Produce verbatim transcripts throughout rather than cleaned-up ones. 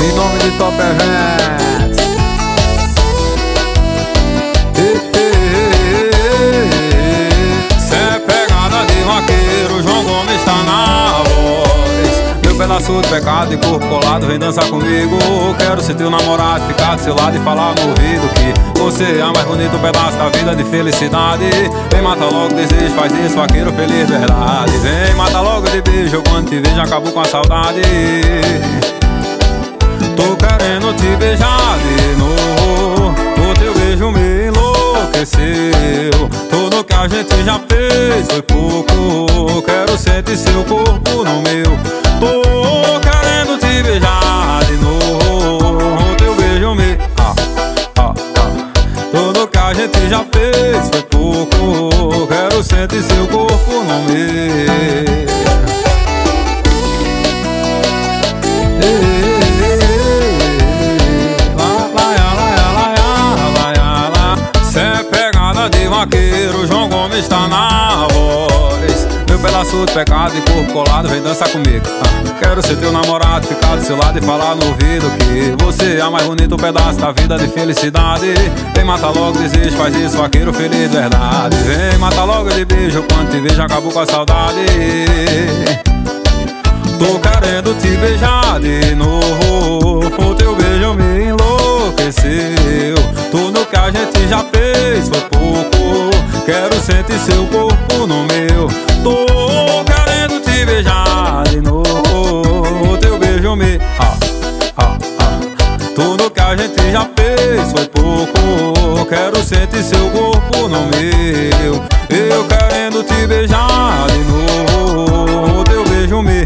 em nome de Top Events. Cê é pegada de vaqueiro, João Gomes tá na voz. Meu pedaço de pecado e corpo colado, vem dançar comigo. Quero ser teu namorado, ficar do seu lado e falar no ouvido que você é a mais bonito pedaço da vida de felicidade. Vem, mata logo desejo, faz isso, vaqueiro feliz, verdade. Vem, mata logo de beijo, quando te vejo acabo com a saudade. Tô querendo te beijar de novo, o teu beijo me enlouqueceu. Tudo que a gente já fez foi pouco, quero sentir seu corpo no meu. Tô querendo te beijar de novo, o teu beijo me... Ah, ah, ah. Tudo que a gente já fez foi pouco, quero sentir seu corpo no meu. De vaqueiro, João Gomes tá na voz. Meu pedaço de pecado e corpo colado, vem dançar comigo. ah. Quero ser teu namorado, ficar do seu lado e falar no ouvido que você é a mais bonito pedaço da vida de felicidade. Vem, mata logo desejo, faz isso, vaqueiro feliz, verdade. Vem, mata logo de beijo, quando te vejo acabo com a saudade. Tô querendo te beijar de novo, o teu beijo me enlouqueceu. Tudo que a gente já fez foi pouco, quero sentir seu corpo no meu. Tô querendo te beijar de novo, o teu beijo me... Ah, ah, ah. Tudo que a gente já fez foi pouco, quero sentir seu corpo no meu. Eu querendo te beijar de novo, o teu beijo me...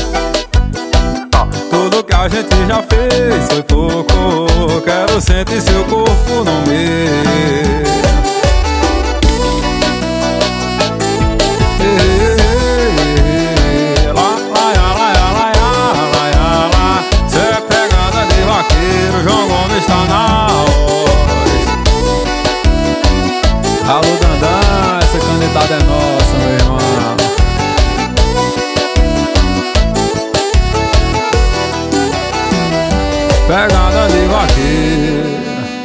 Tudo que a gente já fez foi pouco, quero sentir seu corpo no meu. Cê é pegada de vaqueiro, João Gomes tá na voz. Alô, Dandan, essa canetada é nossa, meu irmão. Pegada de vaqueiro.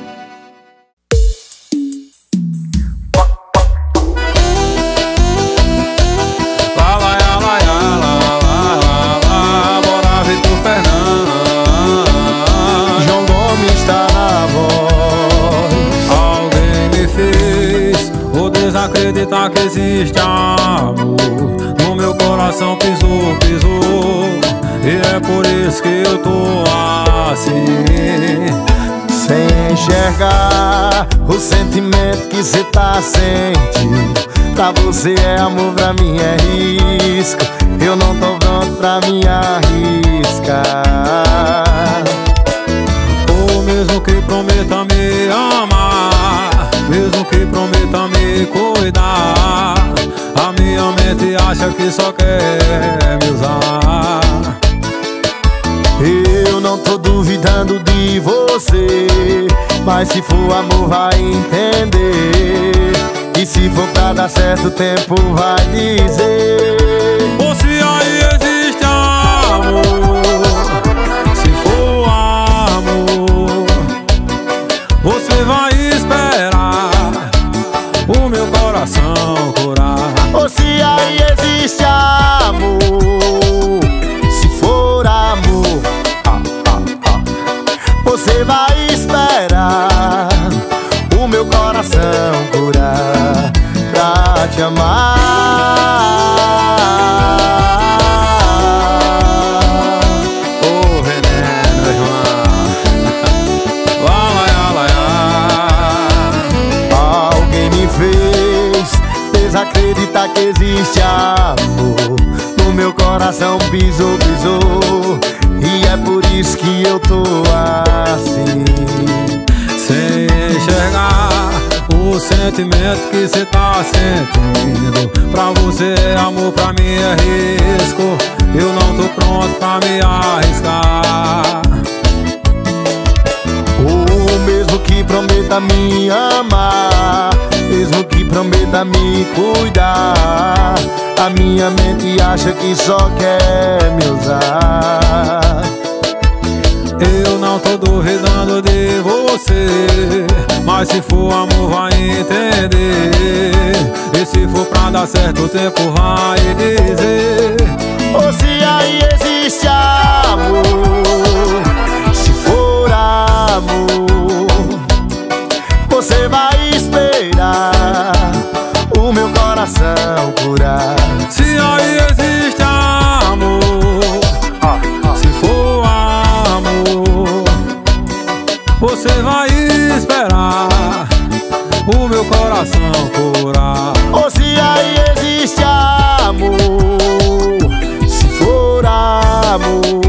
Lá, lá, lá, lá, lá, lá, lá, bora Vitor Fernando. João Gomes tá na voz. Alguém me fez ou desacreditar que existe amor. No meu coração pisou, pisou, e é por isso que eu tô assim, sem enxergar o sentimento que cê tá sentindo. Pra você é amor, pra mim é risco. Eu não tô pronto pra me arriscar. ou mesmo que prometa me amar, mesmo que prometa me cuidar, a minha mente acha que só quer me usar. Eu não tô duvidando de você, mas se for amor vai entender. E se for pra dar certo, o tempo vai dizer. Ou se aí existe amor, se for amor, você vai esperar o meu coração curar. Ou se aí existe amor, se for amor, você vai esperar o meu coração curar pra te amar. Ô veneno, João. Lá, lá, lá, lá. Alguém me fez desacreditar que existe amor. No meu coração pisou, pisou, e é por isso que eu tô assim, sem enxergar o sentimento que cê tá sentindo. Pra você é amor, pra mim é risco. Eu não tô pronto pra me arriscar. ou mesmo que prometa me amar, mesmo que prometa me cuidar, a minha mente acha que só quer me usar. Eu duvidando de você, mas se for amor vai entender. E se for pra dar certo o tempo vai dizer. Ou se aí existe amor, se for amor, você vai esperar o meu coração curar. Se aí existe amor, se for amor, você vai esperar o meu coração curar. Ou se aí existe amor, se for amor,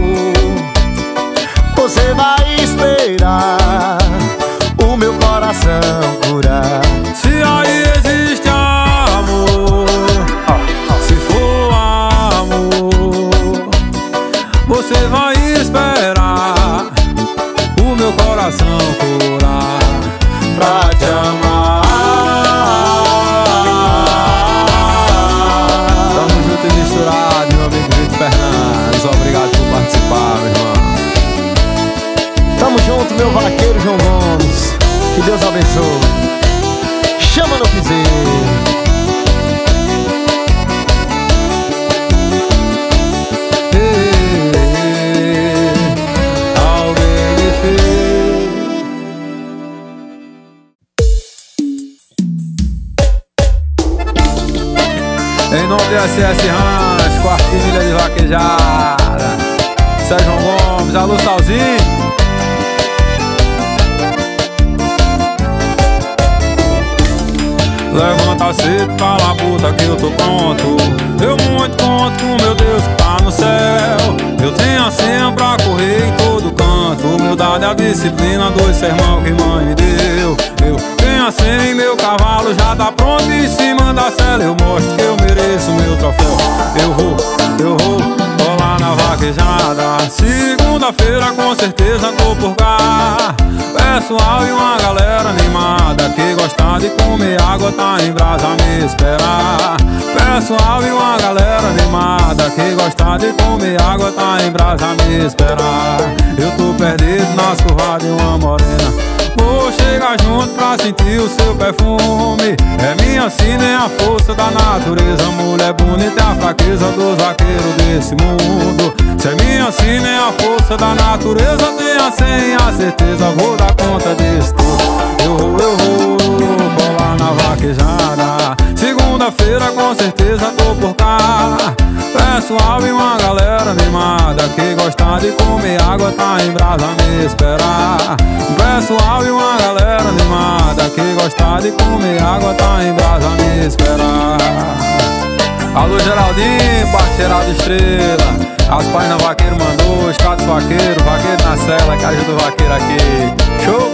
você vai esperar o meu coração curar. Se aí existe amor, se for amor, você vai esperar o meu coração curar pra te amar. Tamo junto e misturado, meu amigo Vitor Fernandes. Obrigado por participar, meu irmão. Tamo junto, meu vaqueiro João Gomes. Que Deus abençoe. Chama no piseiro. Em nome do S S Ranch, quarta milha de vaquejada, Sérgio Gomes, alô Salzinho. Levanta cedo, fala a puta que eu tô pronto. Eu muito conto com meu Deus que tá no céu. Eu tenho a senha pra correr em todo canto. Humildade, a disciplina, dois sermão que mãe me deu. Eu tenho a senha e meu cavalo já tá pronto. Em cima da cela eu mostro que eu mereço meu troféu. Eu vou, eu vou, tô lá na vaquejada. Segunda-feira com certeza tô por cá. Pessoal e uma galera animada que gosta de comer água tá em brasa a me esperar. Pessoal e uma galera animada que gosta de comer água tá em brasa a me esperar. Eu tô perdido nas curvas de uma morena. Vou chegar junto pra sentir o seu perfume. É minha sina, é a força da natureza. Mulher bonita é a fraqueza dos vaqueiros desse mundo. Se é minha sina, é a força da natureza. Tenha sem a certeza, vou dar conta disso tudo. Eu vou, eu vou, colar na vaquejada. Segunda-feira com certeza tô por cá. Pessoal e uma galera animada que gosta de comer água tá em brasa a me esperar. Pessoal e uma galera animada que gosta de comer água tá em brasa a me esperar. Alô Geraldinho, parceirado Estrela. As páginas vaqueiro mandou, status vaqueiro, vaqueiro na cela, que ajuda o vaqueiro aqui. Show!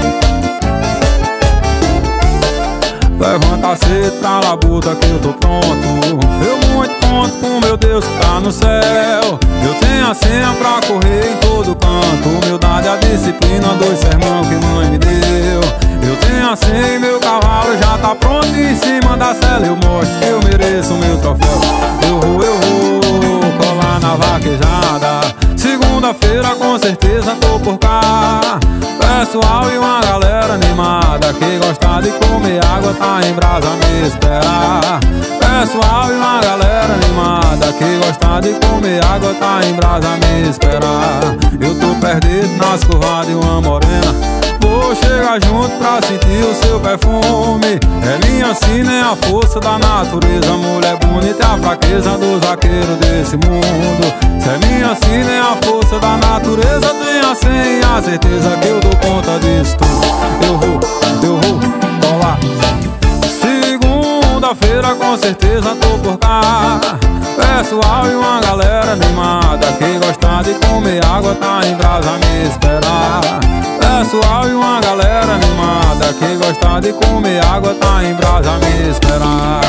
Levanta cedo pra labuta que eu tô pronto. Eu muito conto com meu Deus que tá no céu. Eu tenho a senha pra correr em todo canto. Humildade, a disciplina, dois sermão que mãe me deu. Eu tenho a senha e meu cavalo já tá pronto. Em cima da cela eu mostro que eu mereço o meu troféu. Eu vou, eu vou, colar na vaquejada. Segunda-feira com certeza tô por cá. Pessoal e uma galera animada que gosta de comer água tá em brasa a me esperar. Pessoal e uma galera animada que gosta de comer água tá em brasa a me esperar. Eu tô perdido nas curvas de uma morena. Vou chegar junto pra sentir o seu perfume. É minha sina, é a força da natureza. Mulher bonita é a fraqueza dos vaqueiros desse mundo. Se é minha sina, é a força da natureza. Tenha sem a certeza que eu dou conta disso tudo. Eu vou, eu vou, colar. Segunda-feira com certeza tô por cá. Pessoal e uma galera animada que gosta de comer água tá em brasa a me esperar. Pessoal e uma galera animada que gosta de comer água tá em brasa a me esperar.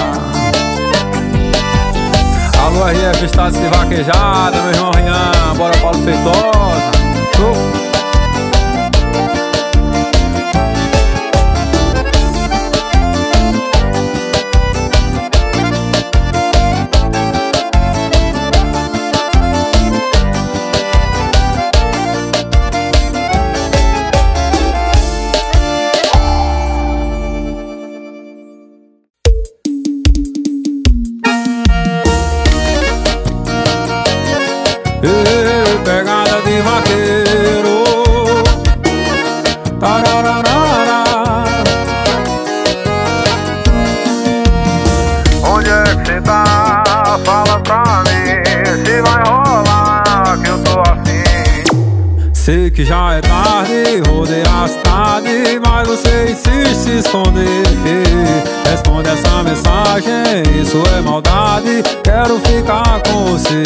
Alô R F Status de Vaquejada, meu irmão Rian. Bora Paulo Feitosa. Show! Ei, pegada de vaqueiro. Tarararara. Onde é que cê tá? Fala pra mim se vai rolar que eu tô afim. Sei que já é tarde, rodei a cidade, mas você insiste se esconder. Responde essa mensagem, isso é maldade, quero ficar com você.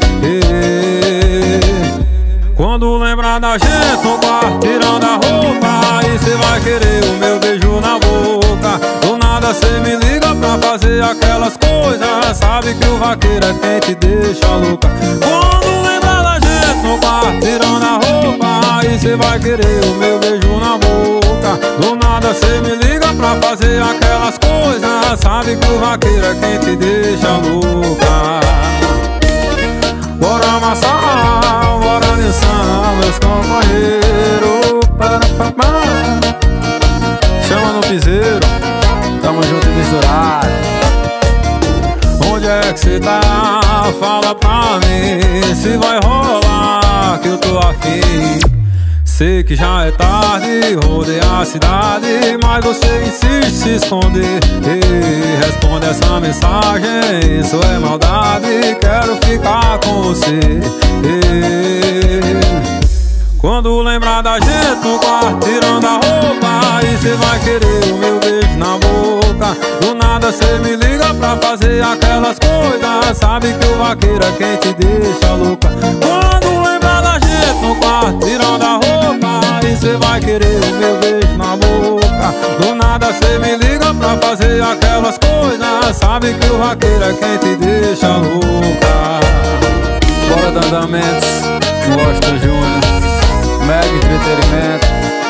Quando lembrar da gente no quarto, tirando a roupa, aí cê vai querer o meu beijo na boca. Do nada cê me liga pra fazer aquelas coisas, sabe que o vaqueiro é quem te deixa louca. Quando lembrar da gente no quarto, tirando a roupa, aí cê vai querer o meu beijo na boca. Do nada cê me liga pra fazer aquelas coisas, sabe que o vaqueiro é quem te deixa louca. Bora amassar, bora dançar, meus companheiros. Chama no piseiro, tamo junto e misturado. Onde é que cê tá? Fala pra mim se vai rolar que eu tô afim. Sei que já é tarde, rodei a cidade, mas você insiste se esconder. Ei, responde essa mensagem, isso é maldade, quero ficar com você. Ei, quando lembrar da gente no quarto, tirando a roupa, aí cê vai querer o meu beijo na boca. Do nada cê me liga pra fazer aquelas coisas, sabe que o vaqueiro é quem te deixa louca. Quando lembrar da gente no quarto, tirando a roupa, aí cê vai querer o meu beijo na boca. Do nada cê me liga pra fazer aquelas coisas, sabe que o vaqueiro é quem te deixa louca. Bora Dandamentos, Washington Júnior, Mega Entretenimento.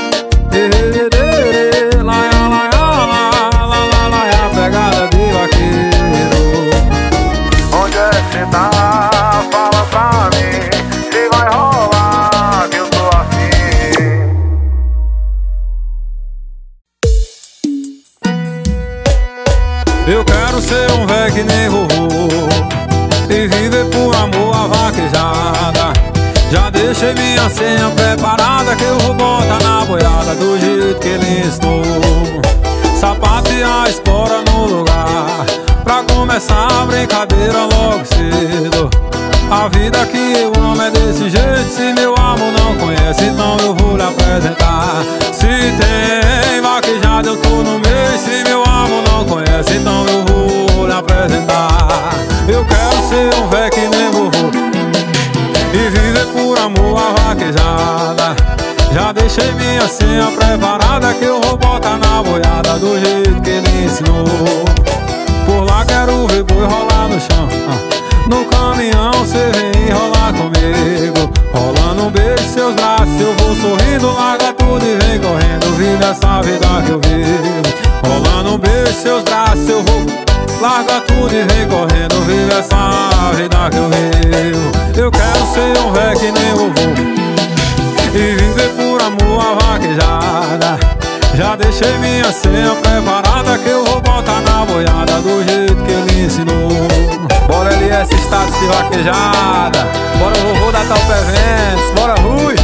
Laia, laia, laia, laia, laia, pegada de vaqueiro. Onde é que cê tá? Fala pra mim se vai rolar que eu tô afim. Eu quero ser um véio que nem vovô e viver por amor a vaquejada. Já deixei minha senha preparada, que eu vou botar na boiada do jeito que ele ensinou. Sapato e a espora no lugar, pra começar a brincadeira logo cedo. A vida que eu amo é desse jeito, se meu amor não conhece, então eu vou lhe apresentar. Se tem vaquejada eu tô no meio, se meu amor não conhece, então eu vou lhe apresentar. Eu quero ser um véio que nem vovô e viver por amor a vaquejada. Já deixei minha senha preparada, que eu vou botar na boiada do jeito que ele ensinou. Por lá quero ver boi rolar no chão, no caminhão cê vem rolar comigo. Rolando um beijo em seus braços, eu vou sorrindo, larga tudo e vem correndo, vive essa vida que eu vivo. Rolando um beijo em seus braços, eu vou, larga tudo e vem correndo, vive essa vida que eu vivo. Eu quero ser um véio que nem vovô e viver por amor a vaquejada. Já deixei minha senha preparada, que eu vou botar na boiada do jeito que ele ensinou. Bora L S status de vaquejada, bora vovô da Talpa Eventos, bora Rui.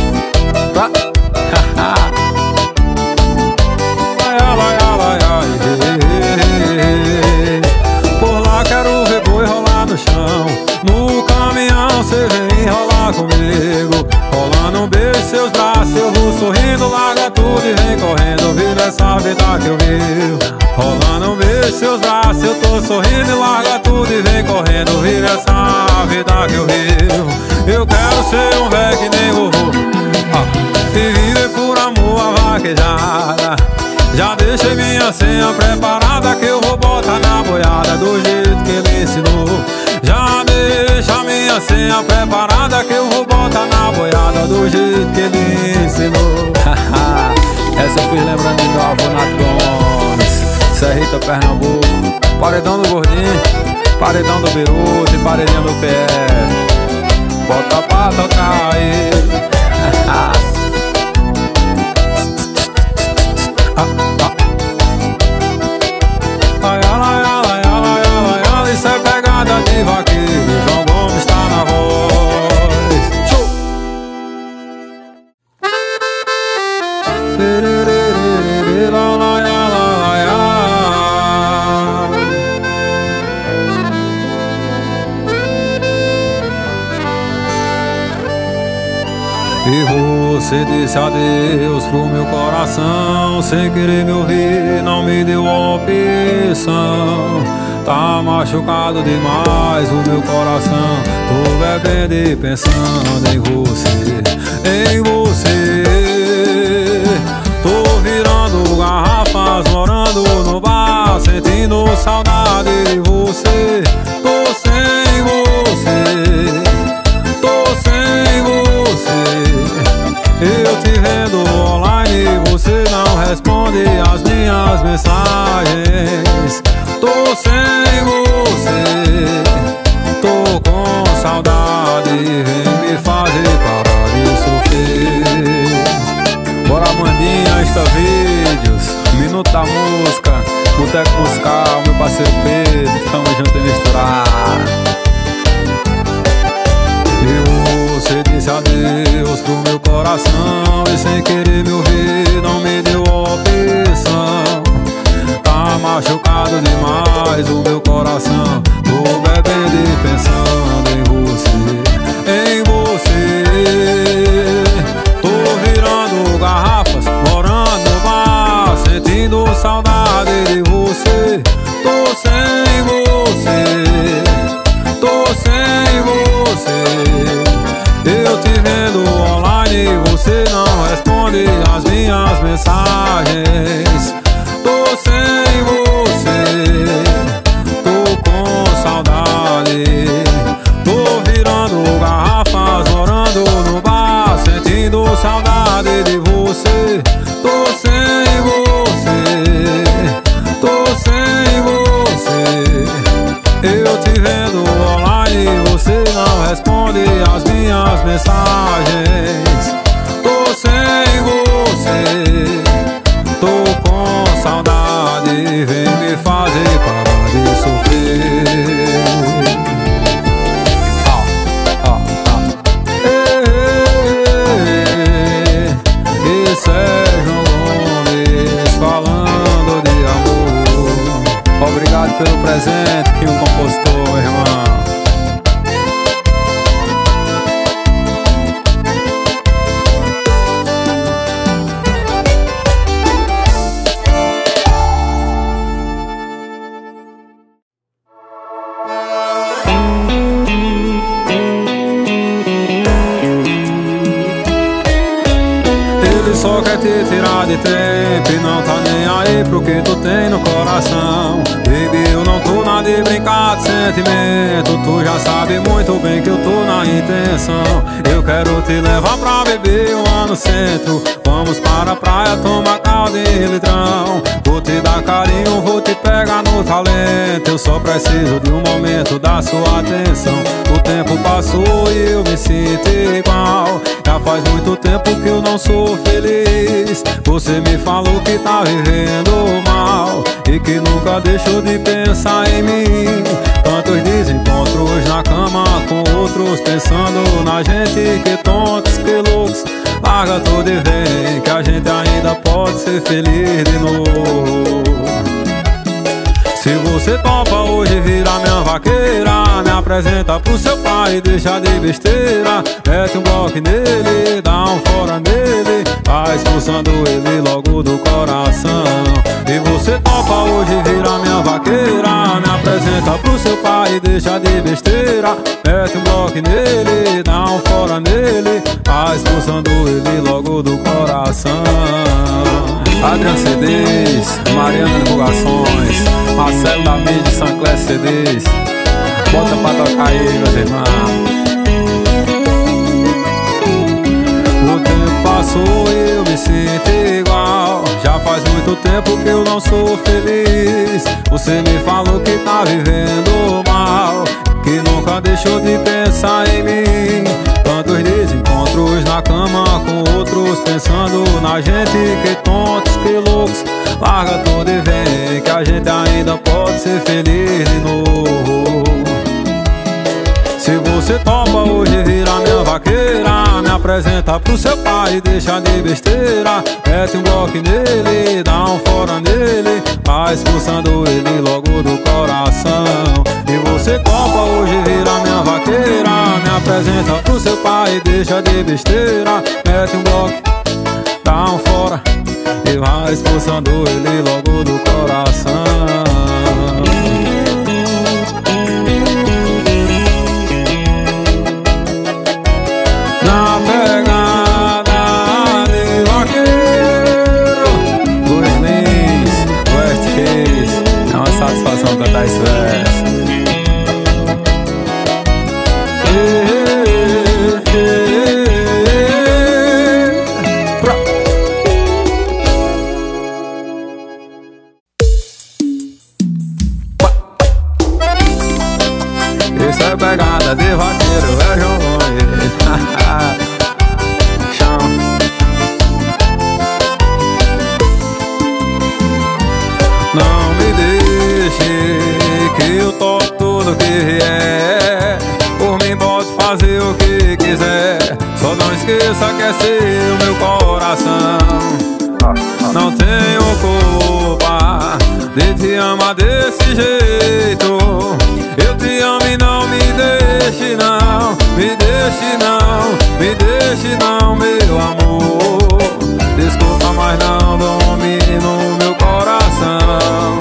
Por lá quero ver boi rolar no chão, no caminhão cê vem rolar comigo. Rolando um beijo em seus braços, eu vou sorrindo, larga tudo e vem correndo, vive essa vida que eu vivo. Rolando um beijo em seus braços, eu tô sorrindo, larga tudo e vem correndo, vive essa vida que eu vivo. Eu quero ser um véio que nem vovô ah, e viver por amor a vaquejada. Já deixei minha senha preparada, que eu vou botar na boiada do jeito que ele ensinou. Já deixa minha senha preparada, que eu vou botar na boiada do jeito que ele ensinou. Essa eu fiz lembrando do meu avô Nato Gomes, Serrita, Pernambuco. Paredão do Gordinho, paredão do Beruto e paredinho do P F. Bota pra tocar aí. Isso é pegada de vaqueiro, João Gomes tá na voz. E você disse adeus pro meu coração, sem querer me ouvir, não me deu opção. Tá machucado demais o meu coração, tô bebendo e pensando em você, em você. Tô virando garrafas, morando no bar, sentindo saudade de você. Tô sem você, tô sem você. Eu te vendo online e você não responde as minhas mensagens. Tô sem você, tô com saudade, vem me fazer parar de sofrer. Bora, Mandinha, Insta Vídeos, Minuto da Música, Boteco Musical, meu parceiro Pedro, tamo junto e misturado. E você disse adeus pro meu coração, e sem querer me ouvir, não me deu opção. Tá machucado demais o meu coração, tô bebendo e pensando em você, em você. Tô virando garrafas, morando no bar, sentindo saudade de você. Tô sem você, tô sem você. Eu te vendo online e você não responde as minhas mensagens. Tô sem você, tô com saudade. Tô virando garrafas, morando no bar, sentindo saudade de você. Tô sem você, tô sem você. Eu te vendo online e você não responde as minhas mensagens. Tô sem você, tô com saudade, vem me fazer parar de sofrer. Ah, ah, ah. Ei, e Sérgio Gomes falando de amor. Obrigado pelo presente que o compositor, irmão. Só quer te tirar de tempo e não tá nem aí pro que tu tem no coração. Baby, eu não tô na de brincar de sentimento, tu já sabe muito bem que eu tô na intenção. Eu quero te levar pra beber lá no centro, vamos para a praia tomar caldo e litrão. Vou te dar carinho, vou te pegar no talento, eu só preciso de um momento da sua atenção. O tempo passou e eu me sinto igual, já faz muito tempo que eu não sou feliz. Você me falou que tá vivendo mal e que nunca deixou de pensar em mim. Tantos desencontros na cama com outros, pensando na gente, que tontos, que loucos. Larga tudo e vem, que a gente ainda pode ser feliz de novo. Se você topa hoje virar minha vaqueira, me apresenta pro seu pai, deixa de besteira. Mete um bloco nele, dá um fora nele, vai expulsando ele logo do coração. E você topa hoje virar minha vaqueira, me apresenta pro seu pai, deixa de besteira. Mete um bloco nele, dá um fora nele, vai expulsando ele logo do coração. Adriano C Ds, Mariana Divulgações, Marcelo da Mídia, Sancler C Ds. Bota pra tocar aí, meus irmãos. O tempo passou e eu me sinto igual, já faz muito tempo que eu não sou feliz. Você me falou que tá vivendo mal, que nunca deixou de pensar em mim. Tantos desencontros na cama com outros, pensando na gente, que tontos, que loucos. Larga tudo e vem, que a gente ainda pode ser feliz de novo. Se você topa hoje virar minha vaqueira, me apresenta pro seu pai, deixa de besteira. Mete um bloco nele, dá um fora nele, vai expulsando ele logo do coração. E você Você copa hoje, vira minha vaqueira. Me apresenta pro seu pai e deixa de besteira. Mete um bloco, dá um fora e vai expulsando ele logo do coração. Na pegada de vaqueiro, Luiz Lins, West Case. É uma satisfação cantar esse verso. Isso é pegada de vaqueiro, é João Gomes. Chão. Não me deixe que eu toco tudo que vier. Por mim pode fazer o que quiser. Só não esqueça que é seu meu coração. Não tenho culpa de te amar desse jeito. Eu te amo e não me deixe não, me deixe não, me deixe não, meu amor. Desculpa, mas não domina o meu coração.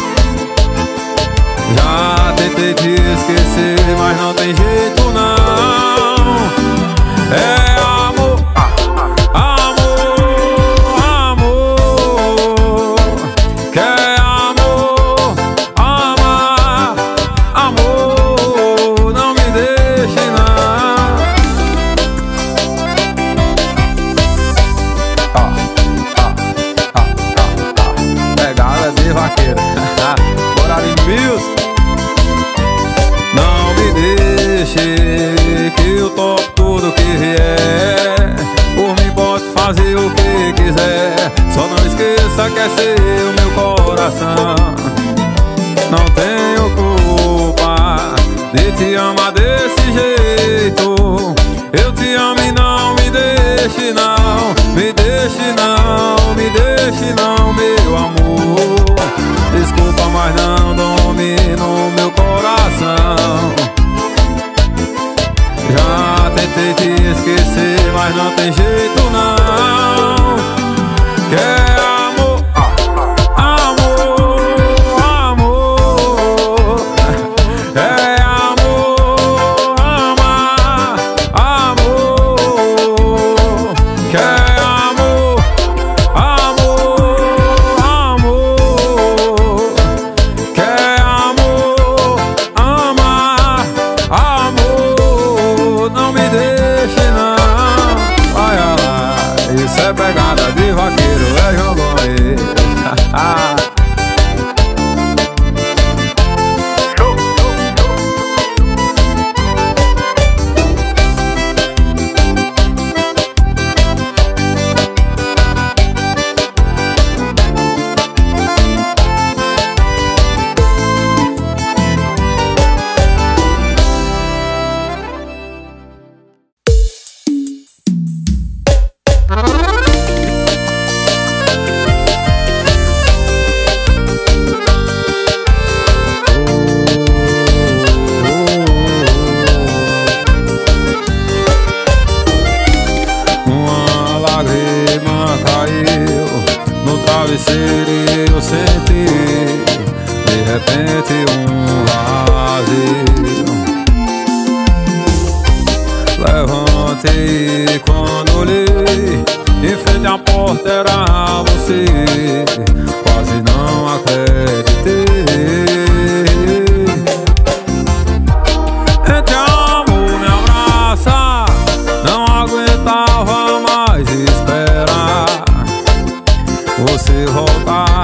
Já tentei te esquecer, mas não tem jeito não. É amor, amor, amor. Quer amor, amar, amor. Não me deixe não. Ah, ah, ah, ah, ah. Pegada de vaqueiro. Bora de Music. Não me deixe que eu toco tudo que vier. Por mim pode fazer o que quiser. Só não esqueça que é seu meu coração. Não tenho culpa de te amar desse jeito. Eu te amo e não me deixe não, me deixe não, me deixe não, meu amor. Desculpa, mas não domina o meu coração. Já tentei te esquecer, mas não tem jeito não. Quer amor, amor, amor. É amor, amar, amor. Quer amor, amor, amor. Quer amor, amar, amor. Não me deixe não. Olha lá, isso é pegada de vaqueiro, é João Gomes. Uma lágrima caiu no travesseiro e eu senti de repente um vazio. Levantei e quando olhei, em frente à porta era você. Quase não acreditei. Entre amor me abraça, não aguentava mais esperar você voltar.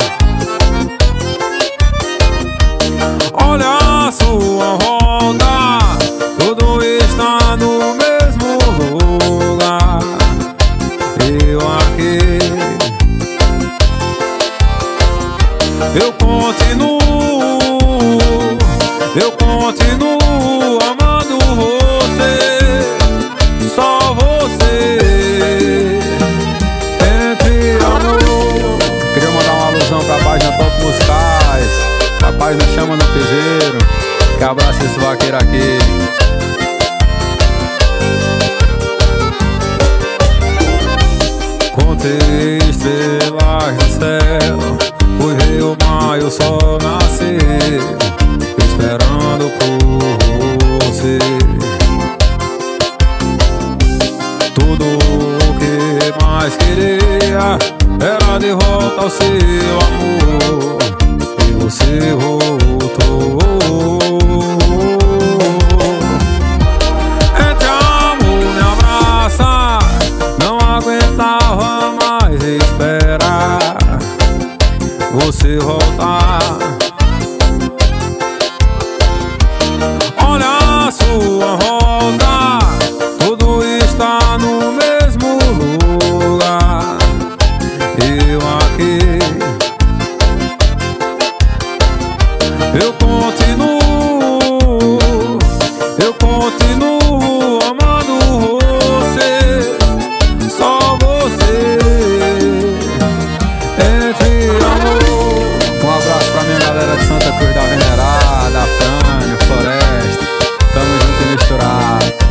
Olha a sua volta, tudo está no mesmo lugar. Eu aqui, eu continuo abraço esse vaqueiro aqui. Contei estrelas no céu, fui ver o mar e o sol nascer, esperando por você. Tudo o que mais queria era de volta ao seu amor, e você voltou. Entre amor me abraça, não aguentava mais esperar você voltar. Olha a sua volta, tudo está no mesmo lugar. Eu aqui, eu continuo, eu continuo amando você, só você. Entre amor. Um abraço pra minha galera de Santa Cruz da Venerada, Frânio, Floresta, tamo junto e misturado.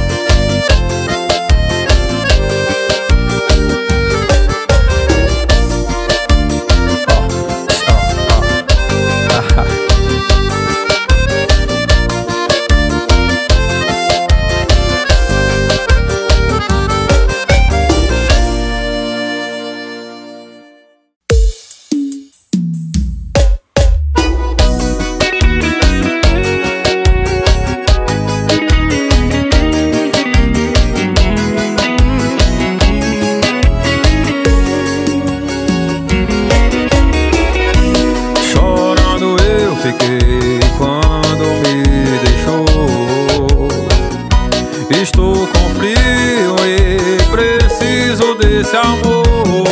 Fiquei quando me deixou. Estou com frio e preciso desse amor.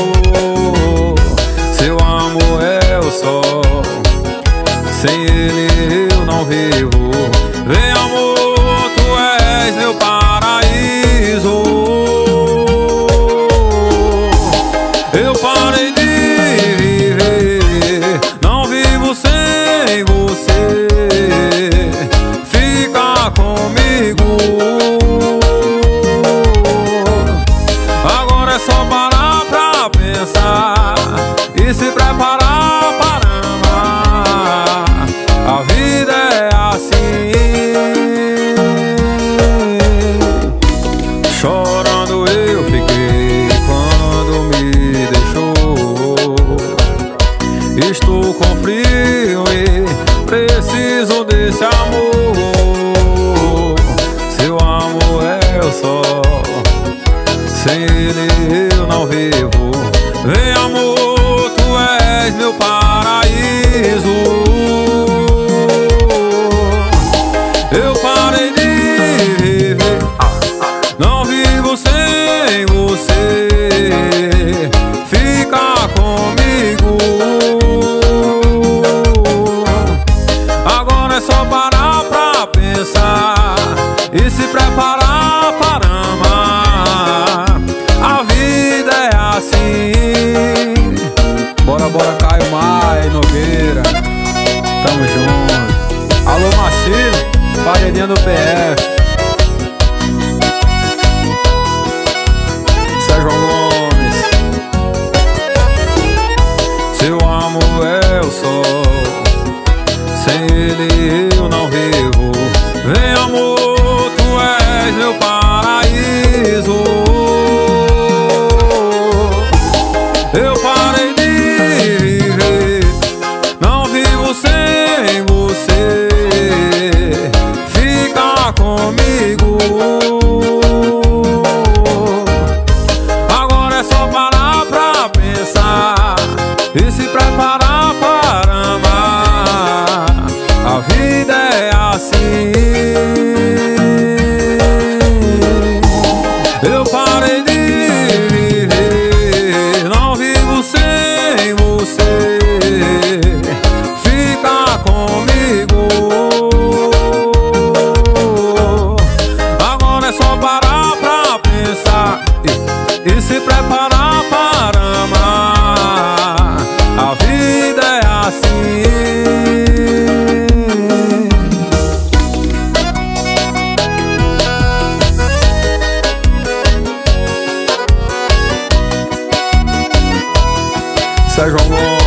Seu amor é o sol, sem ele eu não vivo. Vem amor, tu és meu paraíso. Eu parei de viver, não vivo sem você. Fica comigo. Agora é só parar pra pensar e se preparar para amar. A vida é assim. Chorando eu fiquei quando me deixou. Estou com frio e preciso desse amor. Seu amor é o sol, sem ele eu não vivo. Vem amor, tu és meu paraíso. Eu parei de viver, não vivo sem você. Fica comigo. Agora é só parar pra pensar e se preparar para amar. A vida é assim. Bora, bora, Caio Maia Nogueira, tamo junto. Alô Marcelo, paredinha do P F. Sérgio Gomes. Seu amor é o sol, sem ele eu não vivo. Vem amor, tu és meu paraíso. Eu parei de viver, não vivo sem você. Fica comigo. Agora é só parar pra pensar e se preparar para amar. A vida é assim. Eu Sérgio Alonso.